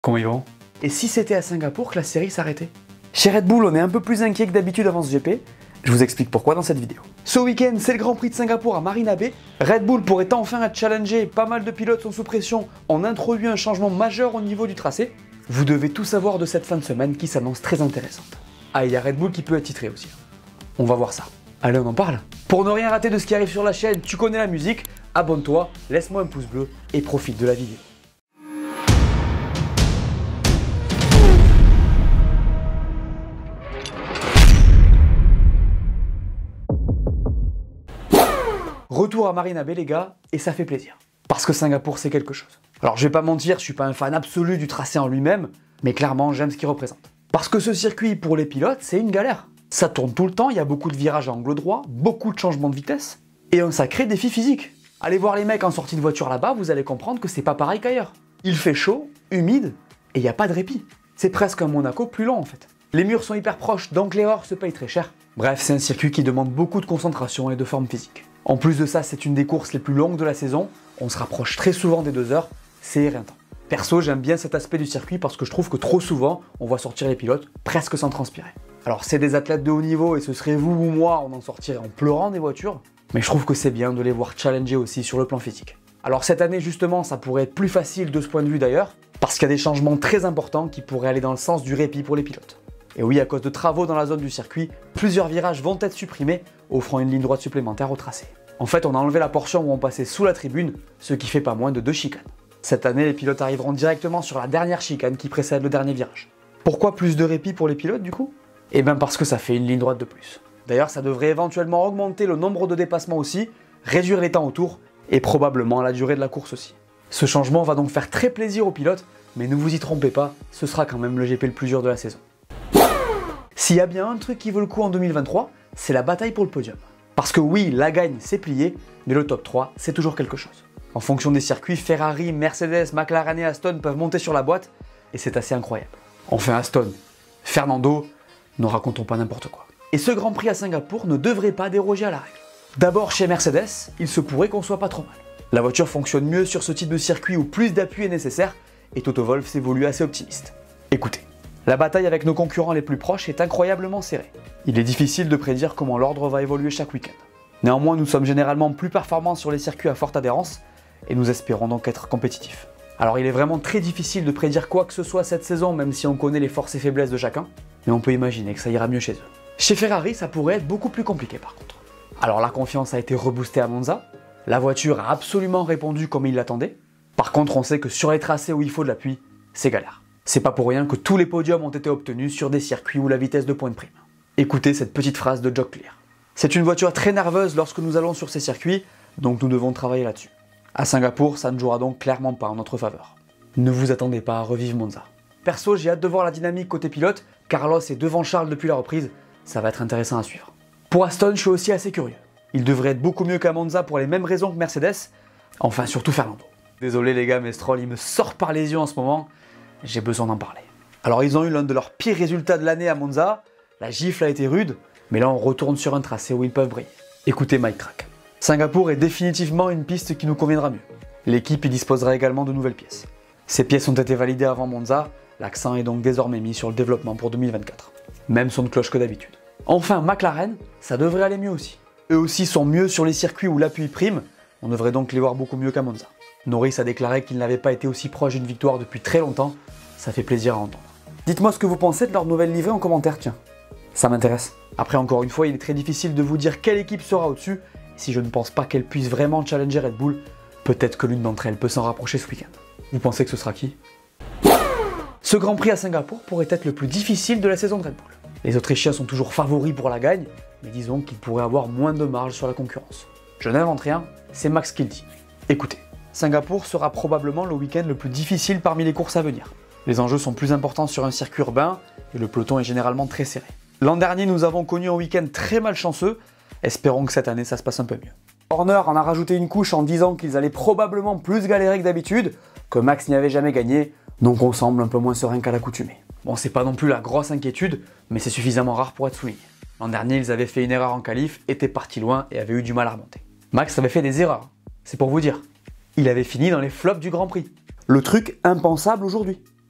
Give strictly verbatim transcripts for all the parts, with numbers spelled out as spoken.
Comment ils vont? Et si c'était à Singapour que la série s'arrêtait? Chez Red Bull, on est un peu plus inquiet que d'habitude avant ce G P. Je vous explique pourquoi dans cette vidéo. Ce week-end, c'est le Grand Prix de Singapour à Marina Bay. Red Bull pourrait enfin être challengé, pas mal de pilotes sont sous pression. On introduit un changement majeur au niveau du tracé. Vous devez tout savoir de cette fin de semaine qui s'annonce très intéressante. Ah, il y a Red Bull qui peut être titré aussi. On va voir ça. Allez, on en parle. Pour ne rien rater de ce qui arrive sur la chaîne, tu connais la musique, abonne-toi, laisse-moi un pouce bleu et profite de la vidéo. Retour à Marina Bay les gars, et ça fait plaisir. Parce que Singapour c'est quelque chose. Alors je vais pas mentir, je suis pas un fan absolu du tracé en lui-même, mais clairement j'aime ce qu'il représente. Parce que ce circuit pour les pilotes c'est une galère. Ça tourne tout le temps, il y a beaucoup de virages à angle droit, beaucoup de changements de vitesse, et un sacré défi physique. Allez voir les mecs en sortie de voiture là-bas, vous allez comprendre que c'est pas pareil qu'ailleurs. Il fait chaud, humide, et il n'y a pas de répit. C'est presque un Monaco plus lent en fait. Les murs sont hyper proches, donc l'erreur se paye très cher. Bref, c'est un circuit qui demande beaucoup de concentration et de forme physique. En plus de ça, c'est une des courses les plus longues de la saison, on se rapproche très souvent des deux heures, c'est éreintant. Perso, j'aime bien cet aspect du circuit parce que je trouve que trop souvent, on voit sortir les pilotes presque sans transpirer. Alors c'est des athlètes de haut niveau et ce serait vous ou moi, on en sortirait en pleurant des voitures, mais je trouve que c'est bien de les voir challenger aussi sur le plan physique. Alors cette année justement, ça pourrait être plus facile de ce point de vue d'ailleurs, parce qu'il y a des changements très importants qui pourraient aller dans le sens du répit pour les pilotes. Et oui, à cause de travaux dans la zone du circuit, plusieurs virages vont être supprimés, offrant une ligne droite supplémentaire au tracé. En fait, on a enlevé la portion où on passait sous la tribune, ce qui fait pas moins de deux chicanes. Cette année, les pilotes arriveront directement sur la dernière chicane qui précède le dernier virage. Pourquoi plus de répit pour les pilotes du coup? Eh bien parce que ça fait une ligne droite de plus. D'ailleurs, ça devrait éventuellement augmenter le nombre de dépassements aussi, réduire les temps autour, et probablement la durée de la course aussi. Ce changement va donc faire très plaisir aux pilotes, mais ne vous y trompez pas, ce sera quand même le G P le plus dur de la saison. S'il y a bien un truc qui vaut le coup en deux mille vingt-trois, c'est la bataille pour le podium. Parce que oui, la gagne c'est plié, mais le top trois c'est toujours quelque chose. En fonction des circuits, Ferrari, Mercedes, McLaren et Aston peuvent monter sur la boîte, et c'est assez incroyable. Enfin Aston, Fernando, ne racontons pas n'importe quoi. Et ce Grand Prix à Singapour ne devrait pas déroger à la règle. D'abord chez Mercedes, il se pourrait qu'on soit pas trop mal. La voiture fonctionne mieux sur ce type de circuit où plus d'appui est nécessaire, et Toto Wolff s'évolue assez optimiste. Écoutez. La bataille avec nos concurrents les plus proches est incroyablement serrée. Il est difficile de prédire comment l'ordre va évoluer chaque week-end. Néanmoins, nous sommes généralement plus performants sur les circuits à forte adhérence et nous espérons donc être compétitifs. Alors il est vraiment très difficile de prédire quoi que ce soit cette saison, même si on connaît les forces et faiblesses de chacun, mais on peut imaginer que ça ira mieux chez eux. Chez Ferrari, ça pourrait être beaucoup plus compliqué par contre. Alors la confiance a été reboostée à Monza, la voiture a absolument répondu comme ils l'attendaient. Par contre, on sait que sur les tracés où il faut de l'appui, c'est galère. C'est pas pour rien que tous les podiums ont été obtenus sur des circuits où la vitesse de pointe prime. Écoutez cette petite phrase de Jock Clear. C'est une voiture très nerveuse lorsque nous allons sur ces circuits, donc nous devons travailler là-dessus. À Singapour, ça ne jouera donc clairement pas en notre faveur. Ne vous attendez pas à revivre Monza. Perso, j'ai hâte de voir la dynamique côté pilote, Carlos est devant Charles depuis la reprise, ça va être intéressant à suivre. Pour Aston, je suis aussi assez curieux. Il devrait être beaucoup mieux qu'à Monza pour les mêmes raisons que Mercedes, enfin surtout Fernando. Désolé les gars, mais Stroll il me sort par les yeux en ce moment, j'ai besoin d'en parler. Alors ils ont eu l'un de leurs pires résultats de l'année à Monza, la gifle a été rude, mais là on retourne sur un tracé où ils peuvent briller. Écoutez Mike Track. Singapour est définitivement une piste qui nous conviendra mieux. L'équipe y disposera également de nouvelles pièces. Ces pièces ont été validées avant Monza, l'accent est donc désormais mis sur le développement pour deux mille vingt-quatre. Même son de cloche que d'habitude. Enfin McLaren, ça devrait aller mieux aussi. Eux aussi sont mieux sur les circuits où l'appui prime, on devrait donc les voir beaucoup mieux qu'à Monza. Norris a déclaré qu'il n'avait pas été aussi proche d'une victoire depuis très longtemps, ça fait plaisir à entendre. Dites-moi ce que vous pensez de leur nouvelle livrée en commentaire, tiens. Ça m'intéresse. Après, encore une fois, il est très difficile de vous dire quelle équipe sera au-dessus, et si je ne pense pas qu'elle puisse vraiment challenger Red Bull, peut-être que l'une d'entre elles peut s'en rapprocher ce week-end. Vous pensez que ce sera qui? Ce Grand Prix à Singapour pourrait être le plus difficile de la saison de Red Bull. Les Autrichiens sont toujours favoris pour la gagne, mais disons qu'ils pourraient avoir moins de marge sur la concurrence. Je n'invente rien, c'est Max qui le dit. Écoutez. Singapour sera probablement le week-end le plus difficile parmi les courses à venir. Les enjeux sont plus importants sur un circuit urbain et le peloton est généralement très serré. L'an dernier, nous avons connu un week-end très malchanceux, espérons que cette année ça se passe un peu mieux. Horner en a rajouté une couche en disant qu'ils allaient probablement plus galérer que d'habitude, que Max n'y avait jamais gagné, donc on semble un peu moins serein qu'à l'accoutumée. Bon, c'est pas non plus la grosse inquiétude, mais c'est suffisamment rare pour être souligné. L'an dernier, ils avaient fait une erreur en qualif, étaient partis loin et avaient eu du mal à remonter. Max avait fait des erreurs, c'est pour vous dire. Il avait fini dans les flops du Grand Prix. Le truc impensable aujourd'hui.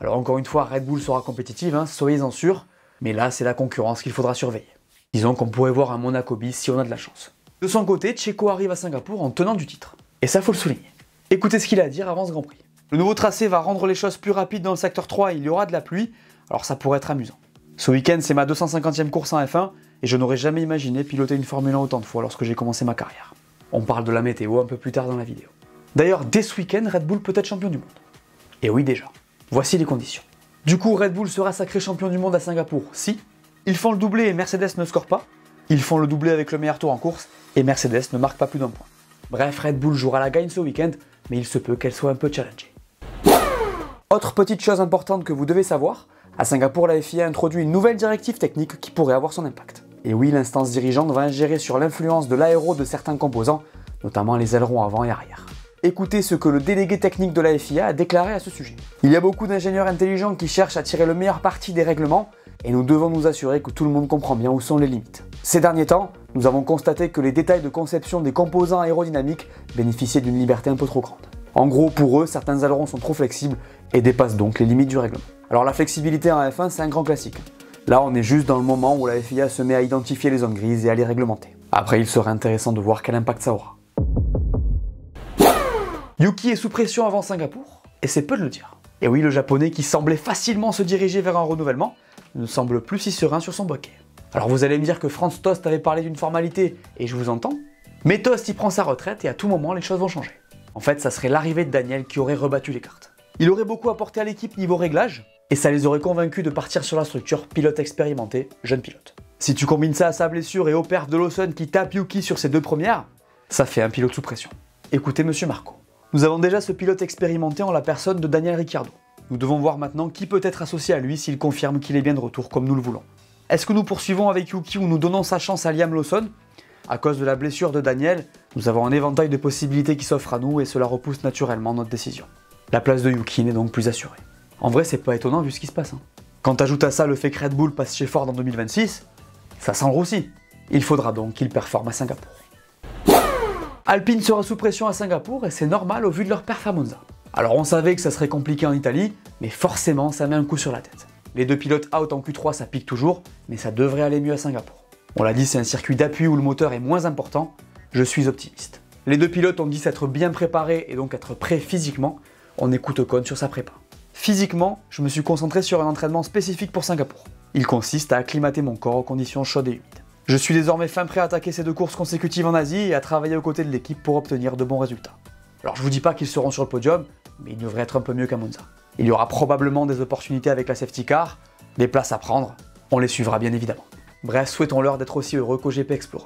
Alors encore une fois, Red Bull sera compétitive, hein, soyez-en sûrs, mais là c'est la concurrence qu'il faudra surveiller. Disons qu'on pourrait voir un Monaco bis si on a de la chance. De son côté, Checo arrive à Singapour en tenant du titre. Et ça faut le souligner. Écoutez ce qu'il a à dire avant ce Grand Prix. Le nouveau tracé va rendre les choses plus rapides dans le secteur trois et il y aura de la pluie, alors ça pourrait être amusant. Ce week-end c'est ma deux cent cinquantième course en F un et je n'aurais jamais imaginé piloter une Formule un autant de fois lorsque j'ai commencé ma carrière. On parle de la météo un peu plus tard dans la vidéo. D'ailleurs, dès ce week-end, Red Bull peut être champion du monde. Et oui déjà, voici les conditions. Du coup, Red Bull sera sacré champion du monde à Singapour si ils font le doublé et Mercedes ne score pas, ils font le doublé avec le meilleur tour en course et Mercedes ne marque pas plus d'un point. Bref, Red Bull jouera la gagne ce week-end, mais il se peut qu'elle soit un peu challengée. Autre petite chose importante que vous devez savoir, à Singapour, la F I A a introduit une nouvelle directive technique qui pourrait avoir son impact. Et oui, l'instance dirigeante va ingérer sur l'influence de l'aéro de certains composants, notamment les ailerons avant et arrière. Écoutez ce que le délégué technique de la F I A a déclaré à ce sujet. Il y a beaucoup d'ingénieurs intelligents qui cherchent à tirer le meilleur parti des règlements et nous devons nous assurer que tout le monde comprend bien où sont les limites. Ces derniers temps, nous avons constaté que les détails de conception des composants aérodynamiques bénéficiaient d'une liberté un peu trop grande. En gros, pour eux, certains ailerons sont trop flexibles et dépassent donc les limites du règlement. Alors la flexibilité en F un, c'est un grand classique. Là, on est juste dans le moment où la F I A se met à identifier les zones grises et à les réglementer. Après, il serait intéressant de voir quel impact ça aura. Yuki est sous pression avant Singapour, et c'est peu de le dire. Et oui, le japonais qui semblait facilement se diriger vers un renouvellement, ne semble plus si serein sur son baquet. Alors vous allez me dire que Franz Tost avait parlé d'une formalité, et je vous entends, mais Tost y prend sa retraite et à tout moment les choses vont changer. En fait, ça serait l'arrivée de Daniel qui aurait rebattu les cartes. Il aurait beaucoup apporté à l'équipe niveau réglage, et ça les aurait convaincus de partir sur la structure pilote expérimenté, jeune pilote. Si tu combines ça à sa blessure et au perf de Lawson qui tape Yuki sur ses deux premières, ça fait un pilote sous pression. Écoutez Monsieur Marco. Nous avons déjà ce pilote expérimenté en la personne de Daniel Ricciardo. Nous devons voir maintenant qui peut être associé à lui s'il confirme qu'il est bien de retour comme nous le voulons. Est-ce que nous poursuivons avec Yuki ou nous donnons sa chance à Liam Lawson? À cause de la blessure de Daniel, nous avons un éventail de possibilités qui s'offrent à nous et cela repousse naturellement notre décision. La place de Yuki n'est donc plus assurée. En vrai, c'est pas étonnant vu ce qui se passe. Hein. Quand t'ajoutes à ça le fait que Red Bull passe chez Ford en deux mille vingt-six, ça sent le roussi. Il faudra donc qu'il performe à Singapour. Alpine sera sous pression à Singapour et c'est normal au vu de leur performance. Alors on savait que ça serait compliqué en Italie, mais forcément ça met un coup sur la tête. Les deux pilotes out en Q trois ça pique toujours, mais ça devrait aller mieux à Singapour. On l'a dit, c'est un circuit d'appui où le moteur est moins important, je suis optimiste. Les deux pilotes ont dit s'être bien préparés et donc être prêts physiquement, on écoute Ocon sur sa prépa. Physiquement, je me suis concentré sur un entraînement spécifique pour Singapour. Il consiste à acclimater mon corps aux conditions chaudes et humides. Je suis désormais fin prêt à attaquer ces deux courses consécutives en Asie et à travailler aux côtés de l'équipe pour obtenir de bons résultats. Alors je vous dis pas qu'ils seront sur le podium, mais ils devraient être un peu mieux qu'à Monza. Il y aura probablement des opportunités avec la safety car, des places à prendre, on les suivra bien évidemment. Bref, souhaitons-leur d'être aussi heureux qu'au G P Explorer.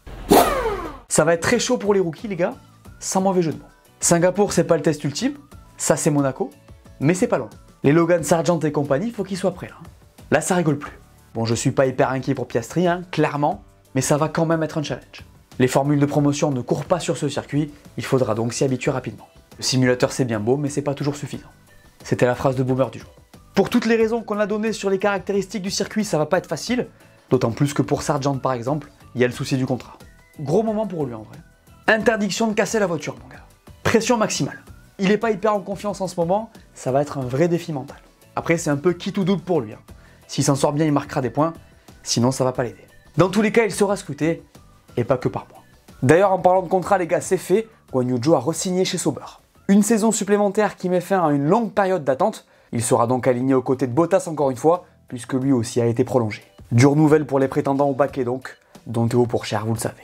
Ça va être très chaud pour les rookies les gars, sans mauvais jeu de mots. Singapour c'est pas le test ultime, ça c'est Monaco, mais c'est pas loin. Les Logan Sargent et compagnie, faut qu'ils soient prêts là. Là ça rigole plus. Bon, je suis pas hyper inquiet pour Piastri, hein, clairement, mais ça va quand même être un challenge. Les formules de promotion ne courent pas sur ce circuit, il faudra donc s'y habituer rapidement. Le simulateur c'est bien beau, mais c'est pas toujours suffisant. C'était la phrase de boomer du jour. Pour toutes les raisons qu'on a données sur les caractéristiques du circuit, ça va pas être facile, d'autant plus que pour Sargent par exemple, il y a le souci du contrat. Gros moment pour lui en vrai. Interdiction de casser la voiture mon gars. Pression maximale. Il est pas hyper en confiance en ce moment, ça va être un vrai défi mental. Après c'est un peu qui tout double pour lui. Hein. S'il s'en sort bien, il marquera des points, sinon ça va pas l'aider. Dans tous les cas, il sera scruté, et pas que par moi. D'ailleurs, en parlant de contrat, les gars, c'est fait, Guan Yu Zhou a re-signé chez Sauber. Une saison supplémentaire qui met fin à une longue période d'attente, il sera donc aligné aux côtés de Bottas encore une fois, puisque lui aussi a été prolongé. Dure nouvelle pour les prétendants au baquet donc, dont Théo Pourchaire, vous le savez.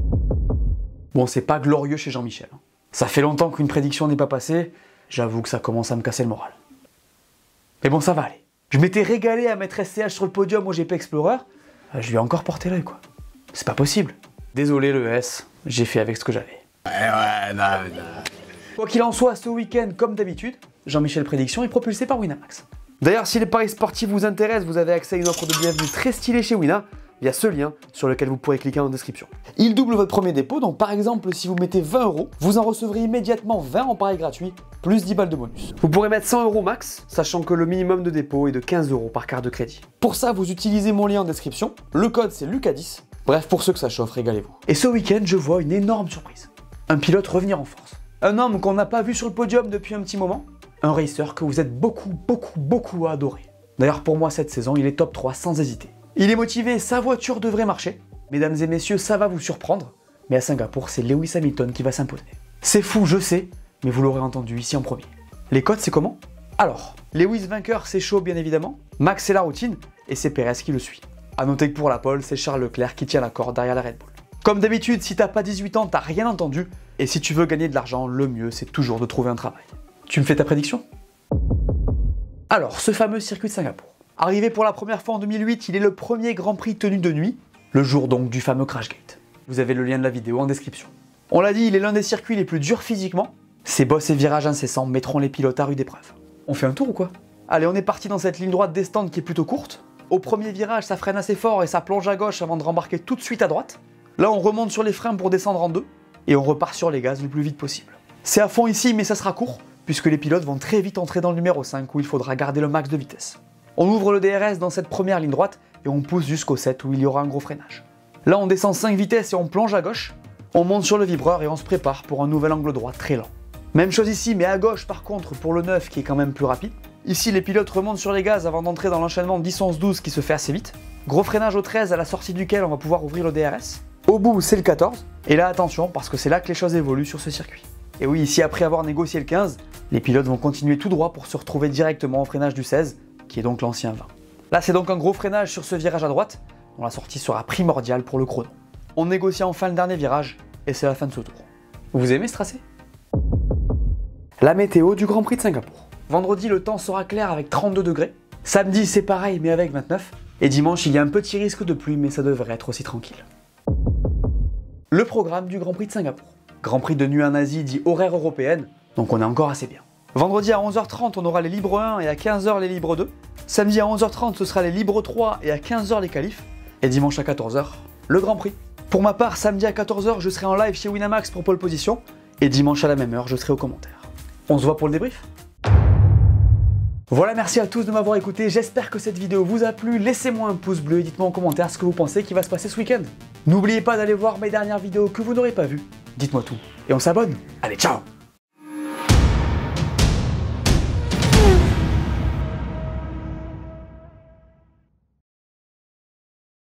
Bon, c'est pas glorieux chez Jean-Michel. Ça fait longtemps qu'une prédiction n'est pas passée, j'avoue que ça commence à me casser le moral. Mais bon, ça va aller. Je m'étais régalé à mettre S C H sur le podium au G P Explorer, je lui ai encore porté l'œil quoi. C'est pas possible. Désolé le S, j'ai fait avec ce que j'avais. Ouais, ouais, non, non. Quoi qu'il en soit, ce week-end, comme d'habitude, Jean-Michel Prédiction est propulsé par Winamax. D'ailleurs, si les paris sportifs vous intéressent, vous avez accès à une offre de bienvenue très stylée chez Wina, via ce lien sur lequel vous pourrez cliquer en description. Il double votre premier dépôt, donc par exemple, si vous mettez vingt euros, vous en recevrez immédiatement vingt en paris gratuit, plus dix balles de bonus. Vous pourrez mettre cent euros max, sachant que le minimum de dépôt est de quinze euros par carte de crédit. Pour ça, vous utilisez mon lien en description, le code c'est Lucas dix. Bref, pour ceux que ça chauffe, régalez-vous. Et ce week-end, je vois une énorme surprise. Un pilote revenir en force. Un homme qu'on n'a pas vu sur le podium depuis un petit moment, un racer que vous êtes beaucoup, beaucoup, beaucoup à adorer. D'ailleurs pour moi cette saison, il est top trois sans hésiter. Il est motivé, sa voiture devrait marcher. Mesdames et messieurs, ça va vous surprendre, mais à Singapour, c'est Lewis Hamilton qui va s'imposer. C'est fou, je sais, mais vous l'aurez entendu ici en premier. Les codes, c'est comment? Alors, Lewis vainqueur, c'est chaud bien évidemment. Max, c'est la routine, et c'est Perez qui le suit. A noter que pour la pole, c'est Charles Leclerc qui tient la corde derrière la Red Bull. Comme d'habitude, si t'as pas dix-huit ans, t'as rien entendu, et si tu veux gagner de l'argent, le mieux, c'est toujours de trouver un travail. Tu me fais ta prédiction? Alors, ce fameux circuit de Singapour. Arrivé pour la première fois en deux mille huit, il est le premier Grand Prix tenu de nuit, le jour donc du fameux Crashgate. Vous avez le lien de la vidéo en description. On l'a dit, il est l'un des circuits les plus durs physiquement. Ses bosses et virages incessants mettront les pilotes à rude épreuve. On fait un tour ou quoi? Allez, on est parti dans cette ligne droite descente qui est plutôt courte. Au premier virage, ça freine assez fort et ça plonge à gauche avant de rembarquer tout de suite à droite. Là, on remonte sur les freins pour descendre en deux et on repart sur les gaz le plus vite possible. C'est à fond ici, mais ça sera court puisque les pilotes vont très vite entrer dans le numéro cinq où il faudra garder le max de vitesse. On ouvre le D R S dans cette première ligne droite et on pousse jusqu'au sept où il y aura un gros freinage. Là, on descend cinq vitesses et on plonge à gauche. On monte sur le vibreur et on se prépare pour un nouvel angle droit très lent. Même chose ici, mais à gauche par contre pour le neuf qui est quand même plus rapide. Ici, les pilotes remontent sur les gaz avant d'entrer dans l'enchaînement dix onze douze qui se fait assez vite. Gros freinage au treize à la sortie duquel on va pouvoir ouvrir le D R S. Au bout, c'est le quatorze. Et là, attention, parce que c'est là que les choses évoluent sur ce circuit. Et oui, ici, après avoir négocié le quinze, les pilotes vont continuer tout droit pour se retrouver directement au freinage du seize, qui est donc l'ancien vingt. Là, c'est donc un gros freinage sur ce virage à droite, dont la sortie sera primordiale pour le chrono. On négocie enfin le dernier virage, et c'est la fin de ce tour. Vous aimez ce tracé? La météo du Grand Prix de Singapour. Vendredi, le temps sera clair avec trente-deux degrés. Samedi, c'est pareil, mais avec vingt-neuf. Et dimanche, il y a un petit risque de pluie, mais ça devrait être aussi tranquille. Le programme du Grand Prix de Singapour. Grand Prix de nuit en Asie dit horaire européenne, donc on est encore assez bien. Vendredi à onze heures trente, on aura les libres un et à quinze heures les libres deux. Samedi à onze heures trente, ce sera les libres trois et à quinze heures les qualifs. Et dimanche à quatorze heures, le Grand Prix. Pour ma part, samedi à quatorze heures, je serai en live chez Winamax pour pole position. Et dimanche à la même heure, je serai aux commentaires. On se voit pour le débrief? Voilà, merci à tous de m'avoir écouté. J'espère que cette vidéo vous a plu. Laissez-moi un pouce bleu et dites-moi en commentaire ce que vous pensez qui va se passer ce week-end. N'oubliez pas d'aller voir mes dernières vidéos que vous n'aurez pas vues. Dites-moi tout. Et on s'abonne. Allez, ciao!